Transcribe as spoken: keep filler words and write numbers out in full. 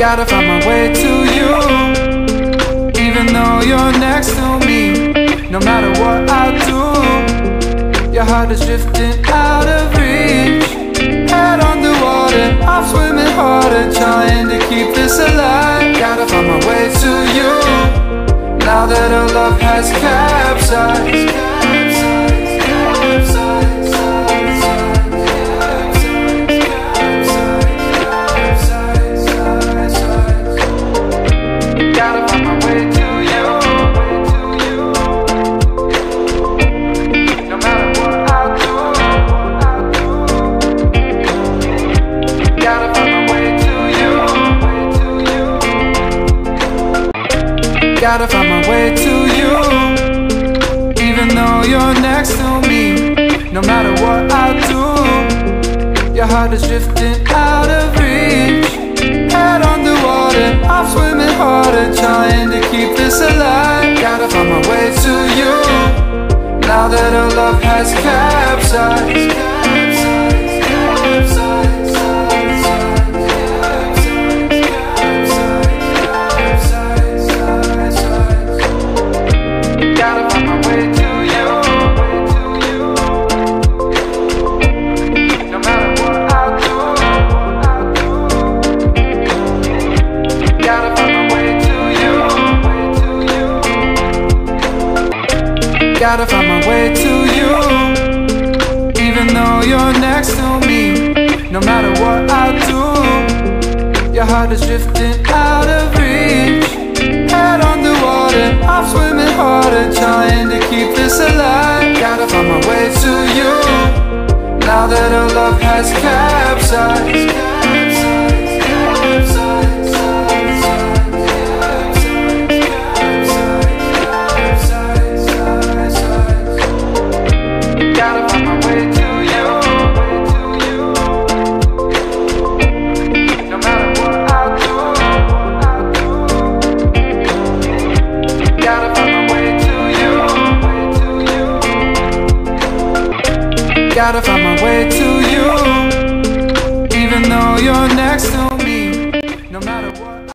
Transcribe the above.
Gotta find my way to you, even though you're next to me. No matter what I do, your heart is drifting out of reach. Head underwater, I'm swimming harder, trying to keep this alive. Gotta find my way to you, now that our love has capsized. Gotta find my way to you, even though you're next to me. No matter what I do, your heart is drifting out of reach. Head underwater, I'm swimming harder, trying to keep this alive. Gotta find my way to you, now that our love has capsized. Gotta find my way to you, even though you're next to me. No matter what I do, your heart is drifting out of reach. Head underwater, I'm swimming harder, trying to keep this alive. Gotta find my way to you, now that our love has capsized. Gotta find my way to you, even though you're next to me.